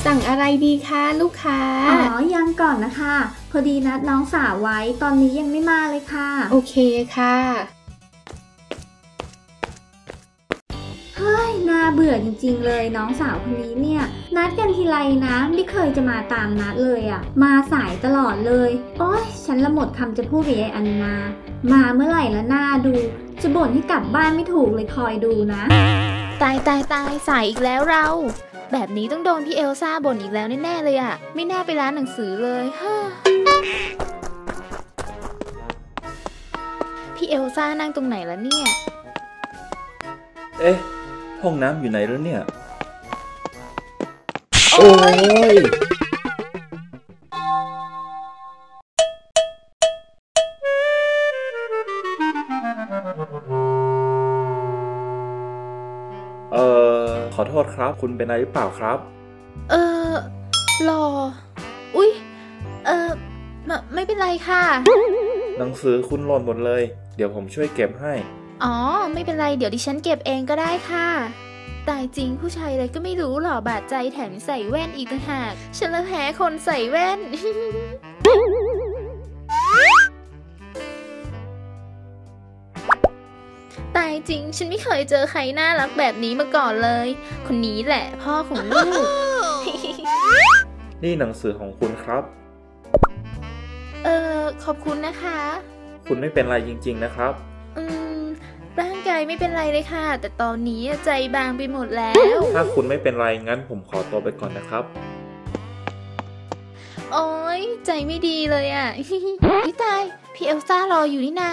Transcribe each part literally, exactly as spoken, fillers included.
สั่งอะไรดีคะลูกค้าอ๋อยังก่อนนะคะพอดีนัดน้องสาวไว้ตอนนี้ยังไม่มาเลยค่ะโอเคค่ะเฮ้ยน่าเบื่อจริงๆเลยน้องสาวคนนี้เนี่ยนัดกันทีไรนะไม่เคยจะมาตามนัดเลยอะมาสายตลอดเลยโอ๊ยฉันละหมดคำจะพูดกับยายอันนามาเมื่อไหร่ละหน้าดูจะบ่นให้กลับบ้านไม่ถูกเลยคอยดูนะตายตายตายสายอีกแล้วเราแบบนี้ต้องโดนพี่เอลซ่าบ่นอีกแล้วแน่ๆเลยอะไม่น่าไปร้านหนังสือเลยฮ่าพี่เอลซ่านั่งตรงไหนละเนี่ยเอ๊ะห้องน้ำอยู่ไหนแล้วเนี่ยโอ้ยเอ่อขอโทษครับคุณเป็นอะไรหรือเปล่าครับเออรออุ๊ยเออไม่ไม่เป็นไรค่ะหนังสือคุณหล่นหมดเลยเดี๋ยวผมช่วยเก็บให้อ๋อไม่เป็นไรเดี๋ยวดิฉันเก็บเองก็ได้ค่ะตายจริงผู้ชายอะไรก็ไม่รู้หรอบาดใจแถมใส่แว่นอีกต่างหากฉันละแพ้คนใส่แว่น ตายจริงฉันไม่เคยเจอใครน่ารักแบบนี้มาก่อนเลยคนนี้แหละพ่อของลูกนี่หนังสือของคุณครับเออขอบคุณนะคะคุณไม่เป็นไรจริงๆนะครับอืมร่างกายไม่เป็นไรเลยค่ะแต่ตอนนี้ใจบางไปหมดแล้วถ้าคุณไม่เป็นไรงั้นผมขอตัวไปก่อนนะครับโอ๊ยใจไม่ดีเลยอ่ะ พี่ตายพี่เอลซ่ารออยู่นี่นา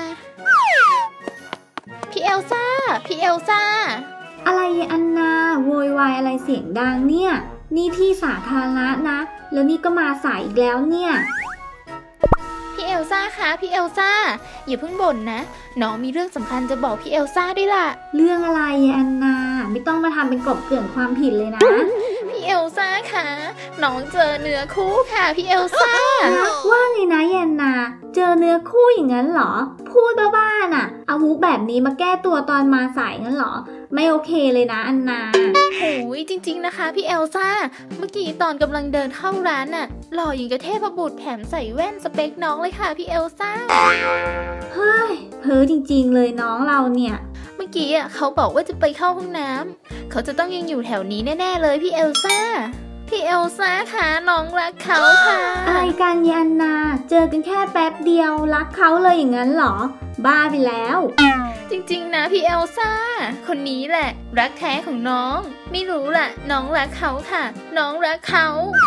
พี่เอลซ่าพี่เอลซ่าอะไรอันนาโวยวายอะไรเสียงดังเนี่ยนี่ที่สาธารณะนะแล้วนี่ก็มาสายอีกแล้วเนี่ยพี่เอลซ่าคะพี่เอลซ่าอย่าเพิ่งบ่นนะน้องมีเรื่องสำคัญจะบอกพี่เอลซ่าด้วยล่ะเรื่องอะไรอันนาไม่ต้องมาทำเป็นกบเกลื่อนความผิดเลยนะพี่เอลซ่าคะน้องเจอเนื้อคู่ค่ะพี่เอลซ่าว่าไงนะอันนาเจอเนื้อคู่อย่างนั้นเหรอพูดบ้าๆน่ะเอามุกแบบนี้มาแก้ตัวตอนมาสายงั้นเหรอไม่โอเคเลยนะอันนาโอ้ยจริงๆนะคะพี่เอลซ่าเมื่อกี้ตอนกำลังเดินเข้าร้านน่ะหล่ออย่างกระเทพบุตรแถมใส่แว่นสเปคน้องเลยค่ะพี่เอลซ่าเฮ้ยเพ้อจริงๆเลยน้องเราเนี่ยเมื่อกี้อ่ะเขาบอกว่าจะไปเข้าห้องน้ำเขาจะต้องยังอยู่แถวนี้แน่ๆเลยพี่เอลซ่าพี่เอลซ่าค่ะน้องรักเขาค่ะอะไรกันยันนาเจอกันแค่แป๊บเดียวรักเขาเลยอย่างนั้นเหรอบ้าไปแล้วจริงๆนะพี่เอลซ่าคนนี้แหละรักแท้ของน้องไม่รู้แหละน้องรักเขาค่ะน้องรักเขา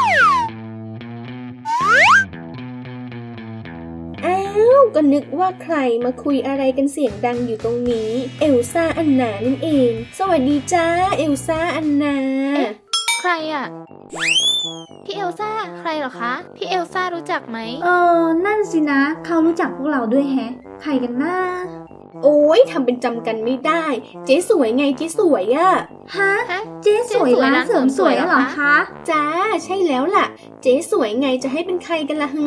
อ้าวก็นึกว่าใครมาคุยอะไรกันเสียงดังอยู่ตรงนี้เอลซ่าอันนานั่นเองสวัสดีจ้าเอลซ่าอันนาใครอ่ะพี่เอลซ่าใครเหรอคะพี่เอลซ่ารู้จักไหมเออนั่นสินะเขารู้จักพวกเราด้วยแฮะใครกันนะโอ้ยทำเป็นจำกันไม่ได้เจ๊สวยไงเจ๊สวยอะฮะเจ๊สวยร้านเสริมสวยเหรอคะจ้าใช่แล้วล่ะเจ๊สวยไงจะให้เป็นใครกันล่ะฮึ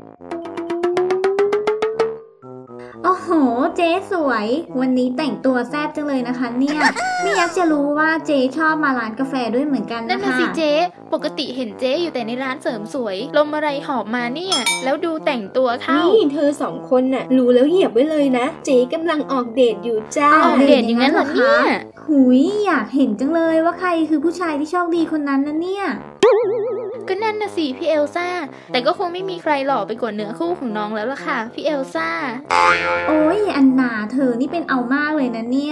โอ้โหเจ๊สวยวันนี้แต่งตัวแซ่บจังเลยนะคะเนี่ยไม่อยากจะรู้ว่าเจ๊ชอบมาร้านกาแฟด้วยเหมือนกันนะคะนั่นน่ะสิเจ๊ปกติเห็นเจ๊อยู่แต่ในร้านเสริมสวยลมอะไรหอบมาเนี่ยแล้วดูแต่งตัวเข้านี่เธอสองคนน่ะรู้แล้วเหยียบไว้เลยนะเจ๊กำลังออกเดทอยู่จ้าออกเดทอย่างนั้นเหรอเนี่ยหุยอยากเห็นจังเลยว่าใครคือผู้ชายที่โชคดีคนนั้นนะเนี่ยก็นั่นน่ะสิพี่เอลซ่าแต่ก็คงไม่มีใครหล่อไปกว่าเนื้อคู่ของน้องแล้วล่ะค่ะพี่เอลซ่าโอ้ยอันนาเธอนี่เป็นเอามากเลยนะเนี่ย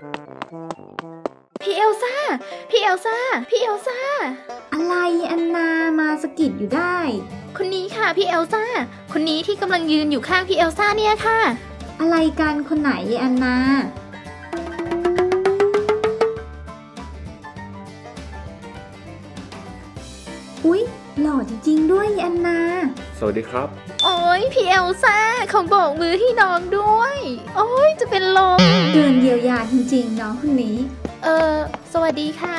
พี่เอลซ่าพี่เอลซ่าพี่เอลซ่าอะไรอันนามาสะกิดอยู่ได้คนนี้ค่ะพี่เอลซ่าคนนี้ที่กำลังยืนอยู่ข้างพี่เอลซ่าเนี่ยค่ะอะไรกันคนไหนอันนาอุ๊ยหล่อจริงๆด้วยอันนาสวัสดีครับโอ้ยพี่เอลซ่าเขาโบกมือให้น้องด้วยโอ้ยจะเป็นลมเกินเยียวยาจริงๆน้องคนนี้เออสวัสดีค่ะ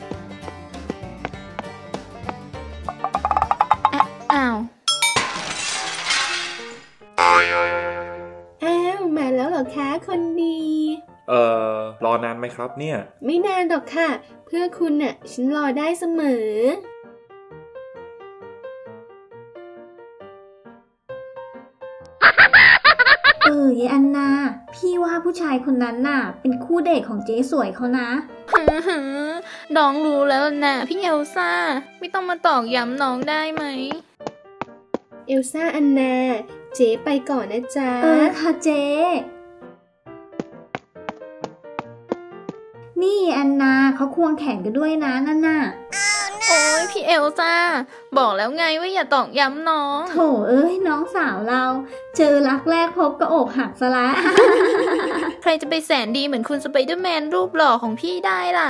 อ้าวอ้าวมาแล้วเหรอคะคนดีเอ่อรอนานไหมครับเนี่ยไม่นานหรอกค่ะเพื่อคุณน่ะฉันรอได้เสมออยายอันนาพี่ว่าผู้ชายคนนั้นน่ะเป็นคู่เดทของเจ๊สวยเขานะน้องรู้แล้วนะพี่เอลซ่าไม่ต้องมาตอกย้ำน้องได้ไหมเอลซ่าอันนาเจ๊ไปก่อนนะจ๊ะเออค่ะเจ๊นี่อันนาเขาควงแขนกันด้วยนะนั่นน่ะโอ้ยพี่เอลซ่าบอกแล้วไงว่าอย่าตอกย้ำน้องโถเอ้ยน้องสาวเราเจอรักแรกพบก็อกหักซะละใครจะไปแสนดีเหมือนคุณสไปเดอร์แมนรูปหล่อของพี่ได้ล่ะ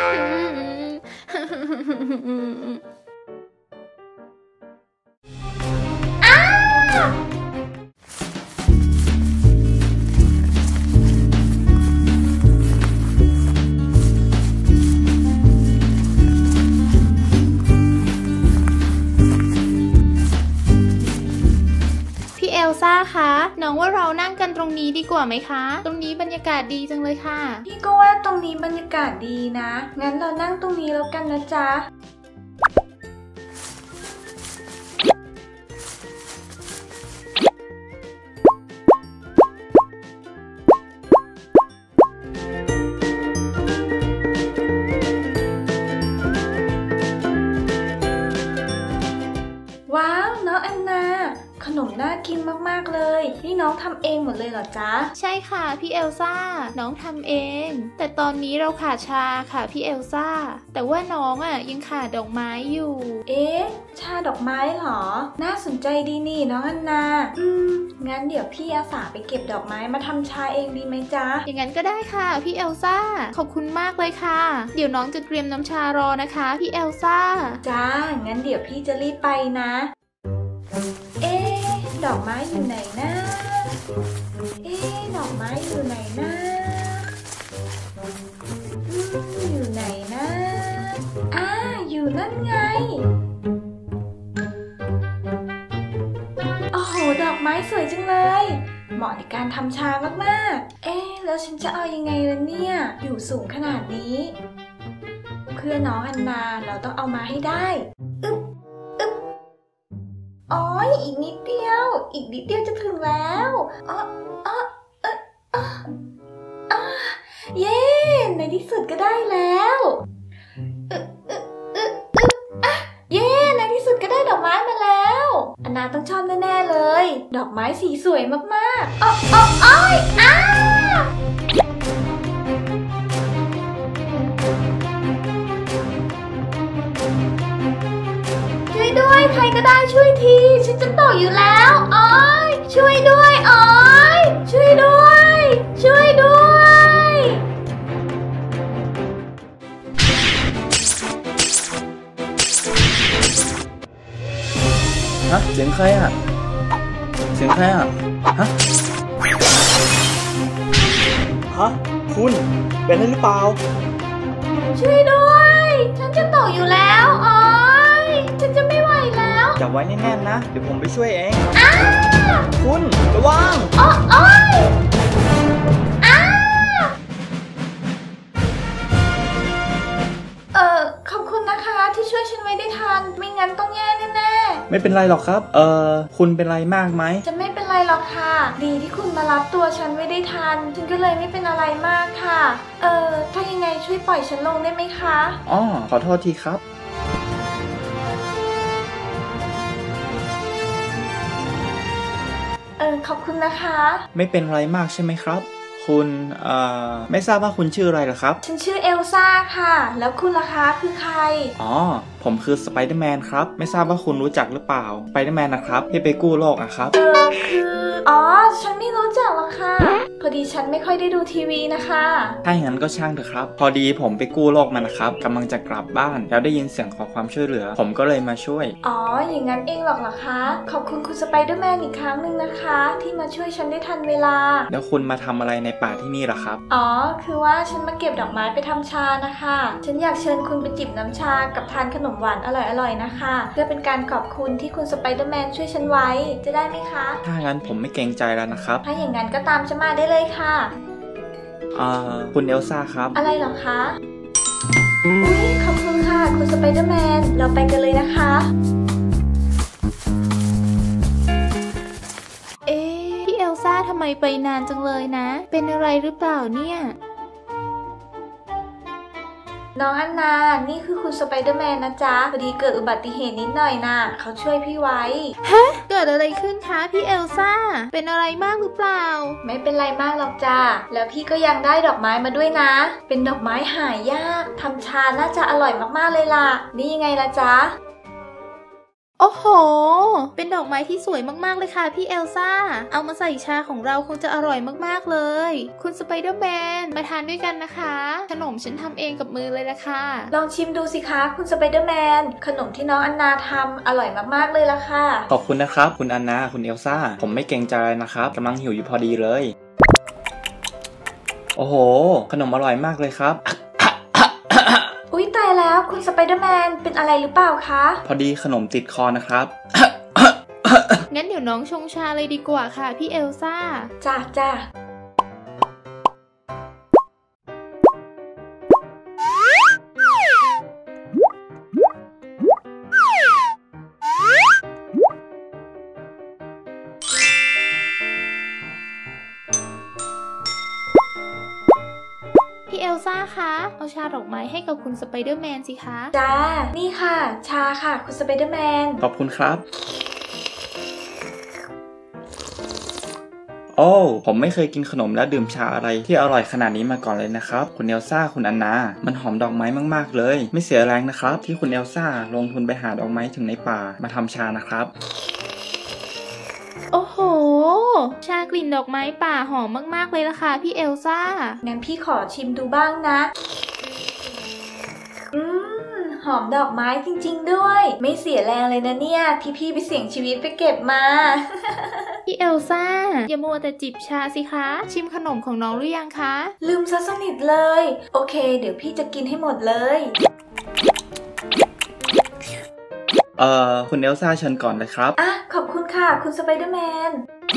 เอลซ่าคะน้องว่าเรานั่งกันตรงนี้ดีกว่าไหมคะตรงนี้บรรยากาศดีจังเลยค่ะพี่ก็ว่าตรงนี้บรรยากาศดีนะงั้นเรานั่งตรงนี้แล้วกันนะจ๊ะว้าวน้องอันนาขนมน่ากินมากๆเลยนี่น้องทำเองหมดเลยเหรอจ๊ะใช่ค่ะพี่เอลซ่าน้องทำเองแต่ตอนนี้เราขาดชาค่ะพี่เอลซ่าแต่ว่าน้องอ่ะยังขาดดอกไม้อยู่เอ๊ะชาดอกไม้เหรอน่าสนใจดีนี่น้องอันนาอืมงั้นเดี๋ยวพี่อาสาไปเก็บดอกไม้มาทำชาเองดีไหมจ๊ะอย่างนั้นก็ได้ค่ะพี่เอลซ่าขอบคุณมากเลยค่ะเดี๋ยวน้องจะเตรียมน้ำชารอนะคะพี่เอลซ่าจ้างั้นเดี๋ยวพี่จะรีบไปนะเอ๊ะดอกไม้อยู่ไหนนะเอ๊ะดอกไม้อยู่ไหนนะอืมอยู่ไหนนะอ่าอยู่นั่นไงโอ้โหดอกไม้สวยจังเลยเหมาะในการทำชามากๆเอ๊ะแล้วฉันจะเอายังไงล่ะเนี่ยอยู่สูงขนาดนี้เพื่อน้องอันนาเราต้องเอามาให้ได้อึ๊บอ๋ออีกนิดเดียวอีกนิดเดียวจะถึงแล้วอ๋ออ๋อเอออ๋อเย้ในที่สุดก็ได้แล้วเออเออเออเอออ่ะเย้ในที่สุดก็ได้ดอกไม้มาแล้วอันนาต้องชอบแน่ๆเลยดอกไม้สีสวยมากๆอ๋ออ๋ออ๋อยอ้าด้วยใครก็ได้ช่วยทีฉันจะตกอยู่แล้วอ้อยช่วยด้วยอ้อยช่วยด้วยช่วยด้วยฮะเสียงใครอ่ะเสียงใครอ่ะฮะฮะคุณเป็นอะไรหรือเปล่าช่วยด้วยฉันจะตกอยู่แล้วอ้อยฉันจะไม่ไหวแล้วจับไว้แน่นๆนะเดี๋ยวผมไปช่วยเองคุณระวังอ๋ออ้อยอ้าเออขอบคุณนะคะที่ช่วยฉันไว้ได้ทันไม่งั้นต้องแย่แน่ๆไม่เป็นไรหรอกครับเออคุณเป็นไรมากไหมจะไม่เป็นไรหรอกค่ะดีที่คุณมารับตัวฉันไว้ได้ทันฉันก็เลยไม่เป็นอะไรมากค่ะเออถ้ายังไงช่วยปล่อยฉันลงได้ไหมคะอ๋อขอโทษทีครับเออขอบคุณนะคะไม่เป็นไรมากใช่ไหมครับคุณเอ่อไม่ทราบว่าคุณชื่ออะไรเหรอครับฉันชื่อเอลซ่าค่ะแล้วคุณล่ะคะคือใครอ๋อผมคือสไปเดอร์แมนครับไม่ทราบว่าคุณรู้จักหรือเปล่าสไปเดอร์แมนนะครับที่ไปกู้โลกอะครับเออคืออ๋อฉันไม่รู้จักหรอกค่ะพอดีฉันไม่ค่อยได้ดูทีวีนะคะถ้าอย่างนั้นก็ช่างเถอะครับพอดีผมไปกู้โลกมานะครับกำลังจะกลับบ้านแล้วได้ยินเสียงขอความช่วยเหลือผมก็เลยมาช่วยอ๋ออย่างนั้นเองหรอกเหรอคะขอบคุณคุณสไปเดอร์แมนอีกครั้งหนึ่งนะคะที่มาช่วยฉันได้ทันเวลาแล้วคุณมาทำอะไรในป่าที่นี่ล่ะครับอ๋อคือว่าฉันมาเก็บดอกไม้ไปทำชานะคะฉันอยากเชิญคุณไปจิบน้ำชากับทานขนมหวานอร่อยๆนะคะเพื่อเป็นการขอบคุณที่คุณสไปเดอร์แมนช่วยฉันไว้จะได้ไหมคะถ้างั้นผมไม่เกรงใจแล้วนะครับถ้าอย่างนั้นก็ตามฉันมาได้เลยค่ะอ่าคุณเอลซ่าครับอะไรหรอคะอุ๊ยขอบคุณค่ะคุณสไปเดอร์แมนเราไปกันเลยนะคะเอ๊ะพี่เอลซ่าทำไมไปนานจังเลยนะเป็นอะไรหรือเปล่าเนี่ยน้องอันนานี่คือคุณสไปเดอร์แมนนะจ๊ะพอดีเกิดอุบัติเหตุนิดหน่อยนะเขาช่วยพี่ไว้ฮะเกิดอะไรขึ้นคะพี่เอลซ่าเป็นอะไรมากหรือเปล่าไม่เป็นไรมากหรอกจ้าแล้วพี่ก็ยังได้ดอกไม้มาด้วยนะเป็นดอกไม้หายากทำชาน่าจะอร่อยมากๆเลยล่ะนี่ยังไงล่ะจ๊ะโอ้โหเป็นดอกไม้ที่สวยมากๆเลยค่ะพี่เอลซ่าเอามาใส่ชาของเราคงจะอร่อยมากๆเลยคุณสไปเดอร์แมนมาทานด้วยกันนะคะขนมฉันทำเองกับมือเลยละค่ะลองชิมดูสิคะคุณสไปเดอร์แมนขนมที่น้องอันนาทำอร่อยมากๆเลยละค่ะขอบคุณนะครับคุณอันนาคุณเอลซ่าผมไม่เกรงใจนะครับกำลังหิวอยู่พอดีเลยโอ้โหขนมอร่อยมากเลยครับอุ๊ยตายแล้วคุณสไปเดอร์แมนเป็นอะไรหรือเปล่าคะพอดีขนมติดคอนะครับงั้นเดี๋ยวน้องชงชาเลยดีกว่าค่ะพี่เอลซ่าจ้าจ้าพี่เอลซ่าคะเอาชาดอกไม้ให้กับคุณสไปเดอร์แมนสิคะจ้านี่ค่ะชาค่ะคุณสไปเดอร์แมนขอบคุณครับโอ้ผมไม่เคยกินขนมและดื่มชาอะไรที่อร่อยขนาดนี้มาก่อนเลยนะครับคุณเอลซ่าคุณอันนามันหอมดอกไม้มากๆเลยไม่เสียแรงนะครับที่คุณเอลซ่าลงทุนไปหาดอกไม้ถึงในป่ามาทำชานะครับโอ้โหชากลิ่นดอกไม้ป่าหอมมากๆเลยล่ะค่ะพี่เอลซ่างั้นพี่ขอชิมดูบ้างนะอืมหอมดอกไม้จริงๆด้วยไม่เสียแรงเลยนะเนี่ยที่พี่ไปเสี่ยงชีวิตไปเก็บมาพี่เอลซ่าอย่ามัวแต่จิบชาสิคะชิมขนมของน้องหรือยังคะลืมซะสนิทเลยโอเคเดี๋ยวพี่จะกินให้หมดเลยเอ่อคุณเอลซ่าเชิญก่อนเลยครับอ่ะขอบคุณค่ะคุณสไปเดอร์แมน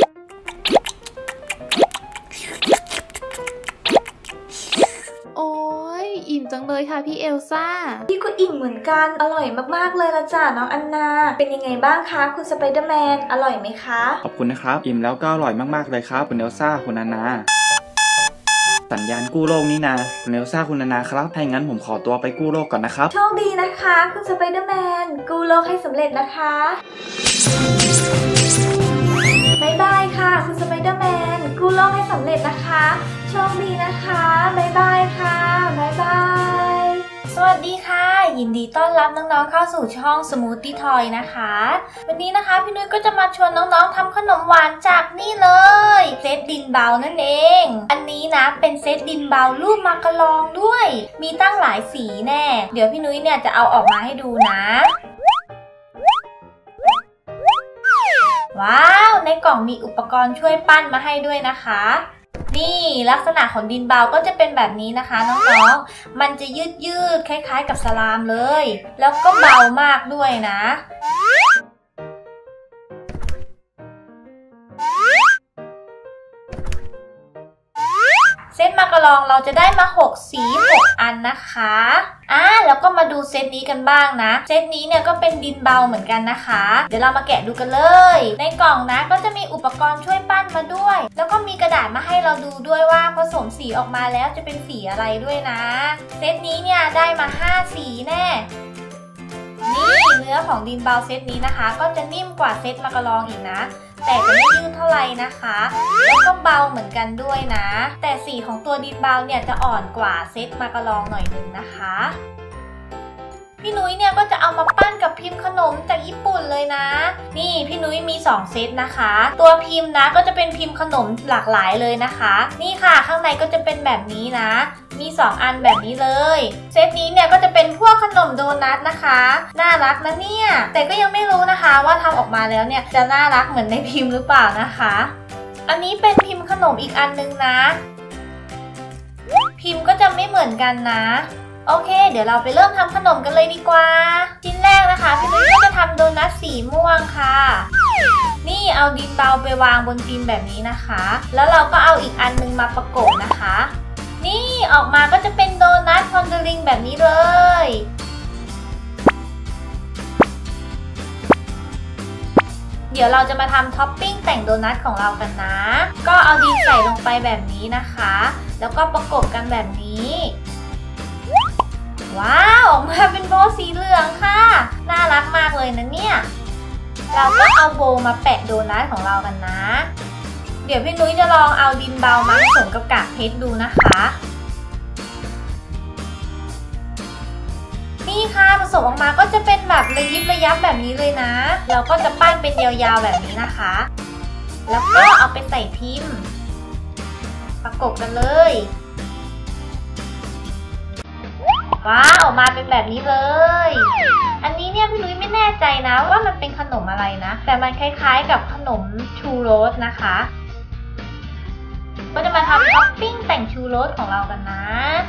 โอ้ยอิ่มจังเลยค่ะพี่เอลซ่าพี่ก็อิ่มเหมือนกันอร่อยมากๆเลยละจ้ะน้องอันนาเป็นยังไงบ้างคะคุณสไปเดอร์แมนอร่อยไหมคะขอบคุณนะครับอิ่มแล้วก็อร่อยมากๆเลยครับคุณเอลซ่าคุณอันนาสัญญาณกู้โลกนี่นะคุณเอลซ่าคุณนานาครับถ้าอย่างนั้นผมขอตัวไปกู้โลกก่อนนะครับโชคดีนะคะคุณสไปเดอร์แมนกู้โลกให้สำเร็จนะคะบ๊ายบายค่ะคุณสไปเดอร์แมนกู้โลกให้สำเร็จนะคะโชคดีนะคะบ๊ายบายค่ะบ๊ายบายสวัสดีค่ะยินดีต้อนรับน้องๆเข้าสู่ช่องสมูทตี้ทอยนะคะวันนี้นะคะพี่นุ้ยก็จะมาชวนน้องๆทำขนมหวานจากนี่เลยเซตดินเบานั่นเองอันนี้นะเป็นเซตดินเบารูปมากระลองด้วยมีตั้งหลายสีแน่เดี๋ยวพี่นุ้ยเนี่ยจะเอาออกมาให้ดูนะว้าวในกล่องมีอุปกรณ์ช่วยปั้นมาให้ด้วยนะคะนี่ลักษณะของดินเบาก็จะเป็นแบบนี้นะคะน้องๆมันจะยืดยืดคล้ายๆกับสลามเลยแล้วก็เบามากด้วยนะเซตมากระลองเราจะได้มาหกสีหกอันนะคะอ่ะแล้วก็มาดูเซตนี้กันบ้างนะเซตนี้เนี่ยก็เป็นดินเบาเหมือนกันนะคะเดี๋ยวเรามาแกะดูกันเลยในกล่องนะก็จะมีอุปกรณ์ช่วยปั้นมาด้วยแล้วก็มีกระดาษมาให้เราดูด้วยว่าผสมสีออกมาแล้วจะเป็นสีอะไรด้วยนะเซตนี้เนี่ยได้มาห้าสีแน่นี่เนื้อของดินเบาเซตนี้นะคะก็จะนิ่มกว่าเซตมากระลองอีกนะแต่จะไม่ยืดเท่าไหร่นะคะแล้วก็เบาเหมือนกันด้วยนะแต่สีของตัวดินเบาเนี่ยจะอ่อนกว่าเซตมากระลองหน่อยนึงนะคะพี่นุ้ยเนี่ยก็จะเอามาปั้นกับพิมพ์ขนมจากญี่ปุ่นเลยนะนี่พี่นุ้ยมีสองเซตนะคะตัวพิมพ์นะก็จะเป็นพิมพ์ขนมหลากหลายเลยนะคะนี่ค่ะข้างในก็จะเป็นแบบนี้นะมีสองอันแบบนี้เลยเซตนี้เนี่ยก็จะเป็นพวกขนมโดนัทนะคะน่ารักนะเนี่ยแต่ก็ยังไม่รู้นะคะว่าทำออกมาแล้วเนี่ยจะน่ารักเหมือนในพิมพ์หรือเปล่านะคะอันนี้เป็นพิมพ์ขนมอีกอันนึงนะพิมพ์ก็จะไม่เหมือนกันนะโอเคเดี๋ยวเราไปเริ่มทำขนมกันเลยดีกว่าชิ้นแรกนะคะพี่นุ้ยก็จะทำโดนัทสีม่วงค่ะนี่เอาดินเบาไปวางบนพิมพ์แบบนี้นะคะแล้วเราก็เอาอีกอันนึงมาประกบนะคะนี่ออกมาก็จะเป็นโดนัทพอนเดอริงแบบนี้เลยดี๋ยวเราจะมาทำท็อปปิ้งแต่งโดนัทของเรากันนะ ก็เอาดินใส่ลงไปแบบนี้นะคะแล้วก็ประกบกันแบบนี้ว้าวออกมาเป็นโบสีเหลืองค่ะน่ารักมากเลยนะเนี่ยเราก็เอาโบมาแปะโดนัทของเรากันนะเดี๋ยวพี่นุ้ยจะลองเอาดินเบามาผสมกับกากเพชรดูนะคะนี่ค่ะผสมออกมาก็จะเป็นแบบระยิบระยับแบบนี้เลยนะเราก็จะปั้นเป็นยาวๆแบบนี้นะคะแล้วก็เอาไปใส่พิมพ์ประกบกันเลยว้าวออกมาเป็นแบบนี้เลยอันนี้เนี่ยพี่นุ้ยไม่แน่ใจนะว่ามันเป็นขนมอะไรนะแต่มันคล้ายๆกับขนมชูโรสนะคะก็จะมาทำท็อปปิ้งแต่งชูโรสของเรากันนะ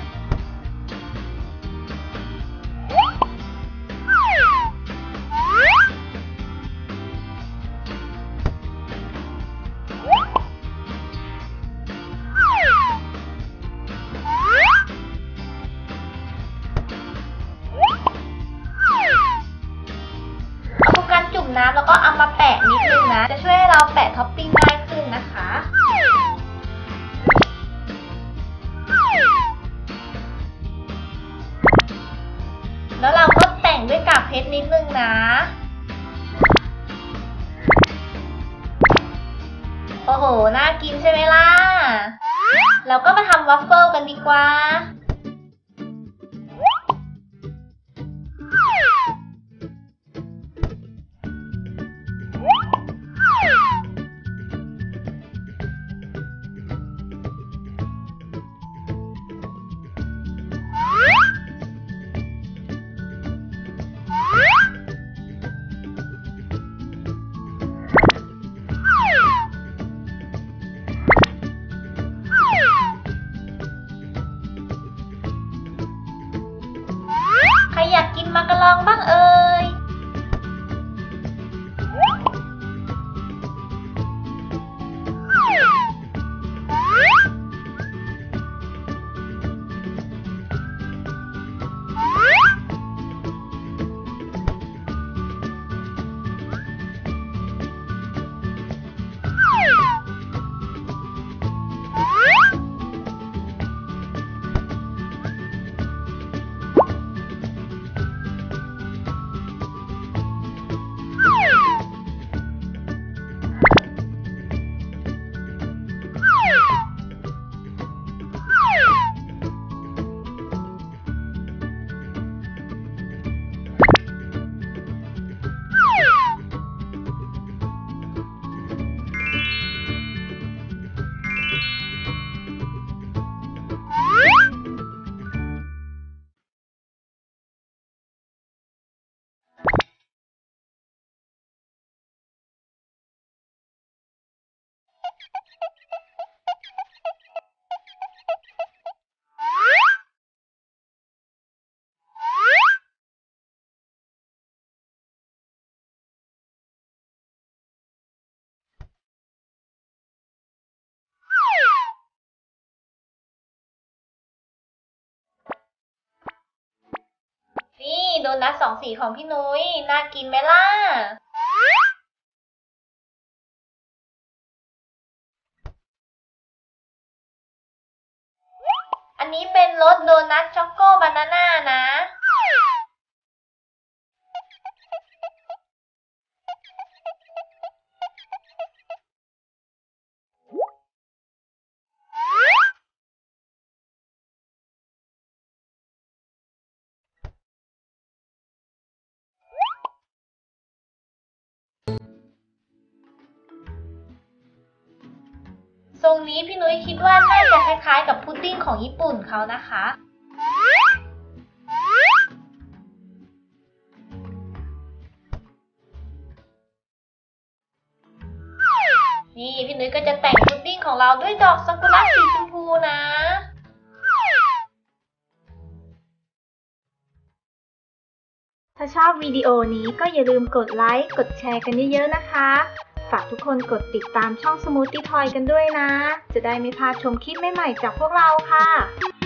จุ่มน้ำแล้วก็เอามาแปะนิดนึงนะจะช่วยให้เราแปะท็อปปิ้งง่ายขึ้นนะคะแล้วเราก็แต่งด้วยกากเพชรนิดนึงนะโอ้โหน่ากินใช่ไหมล่ะเราก็มาทำวัฟเฟิลกันดีกว่าใครอยากกินมักกะลองบ้างเอ่ยนี่โดนัทสองสีของพี่นุ้ยน่ากินไหมล่ะอันนี้เป็นรสโดนัทช็อกโกบานาน่านะทรงนี้พี่นุ้ยคิดว่าน่าจะคล้ายๆกับพุดดิ้งของญี่ปุ่นเขานะคะนี่พี่นุ้ยก็จะแต่งพุดดิ้งของเราด้วยดอกซากุระสีชมพูนะถ้าชอบวิดีโอนี้ก็อย่าลืมกดไลค์กดแชร์กันเยอะๆนะคะฝากทุกคนกดติดตามช่อง Smoothie Toy กันด้วยนะจะได้ไม่พลาดชมคลิปใหม่ๆจากพวกเราค่ะ